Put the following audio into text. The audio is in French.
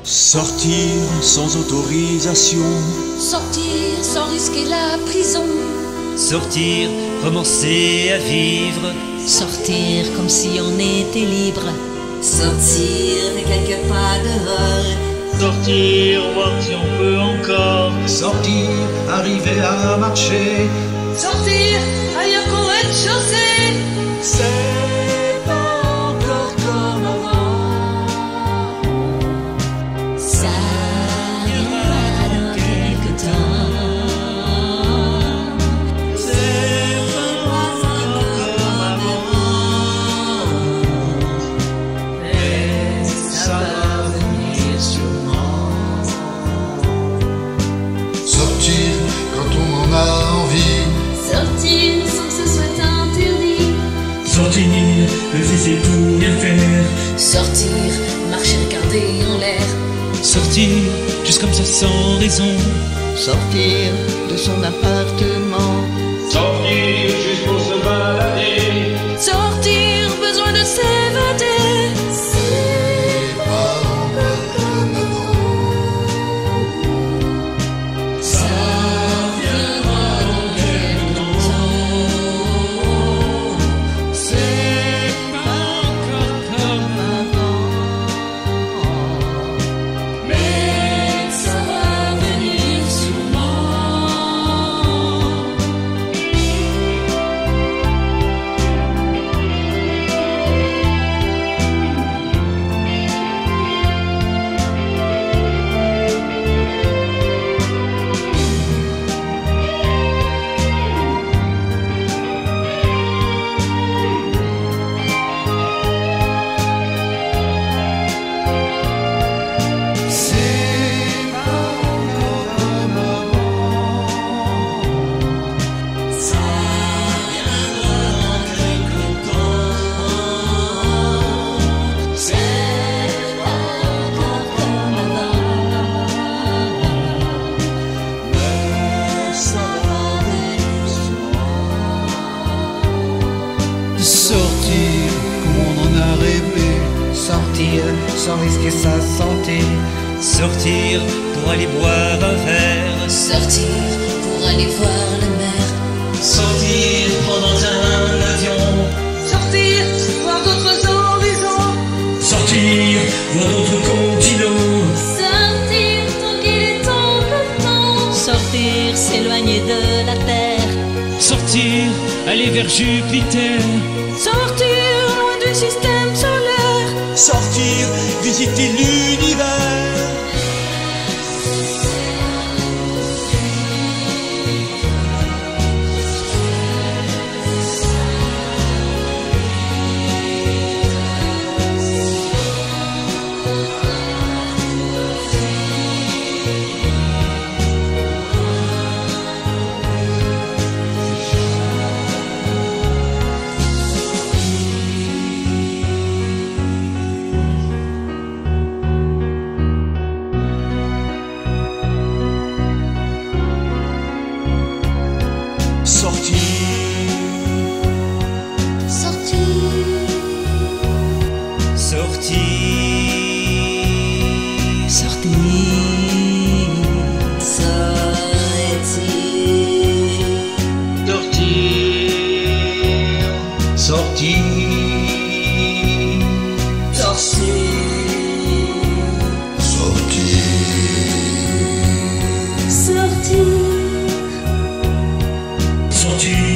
Sortir sans autorisation. Sortir sans risquer la prison. Sortir, commencer à vivre. Sortir comme si on était libre. Sortir de quelques pas dehors. Sortir, voir si on peut encore. Sortir, arriver à marcher. Sortir ailleurs qu'au rez-de-chaussée. C'est pas encore comme avant. Ça viendra dans quelque temps. C'est pas encore comme avant. Mais ça va venir sûrement. Sortir quand on en a envie. Sortir sans que ce soit interdit. Sortir, laisser tout bien faire. Sortir, marcher, regarder en l'air. Sortir, juste comme ça sans raison. Sortir de son appartement. Sortir juste pour se balader. Sortir, besoin de s'évader. C'est pas encore comme avant. Ça viendra dans quelque temps. C'est pas encore comme Avant. Mais ça va venir sûrement. C'est pas encore comme avant. Ça viendra dans quelque temps. C'est pas encore comme avant. Mais ça va venir sûrement. Sortir comme on en a rêvé. Sortir sans risquer sa santé. Sortir pour aller boire un verre. Sortir pour aller voir la mer. Sortir pendant un avion. Sortir, voir d'autres horizons. Sortir, voir d'autres continents. Sortir tant qu'il est encore temps. Sortir, s'éloigner de la terre. Sortir, aller vers Jupiter. Sortir loin du système solaire. Sortir, visiter l'univers. Sortir, Sortir, Sortir. sortir, sortir, sortir, Sortir. sortir, Sortir.